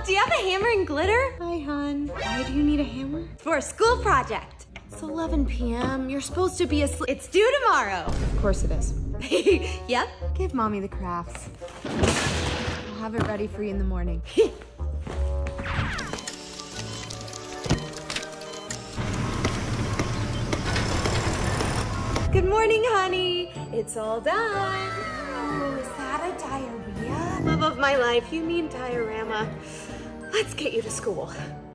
do you have a hammer and glitter? Hi, hon. Why do you need a hammer? For a school project. It's 11 p.m. You're supposed to be asleep. It's due tomorrow. Of course it is. Yep. Give Mommy the crafts. I'll have it ready for you in the morning. Good morning, honey. It's all done. Oh, is that a diarrhea? Love of my life, you mean diorama. Let's get you to school.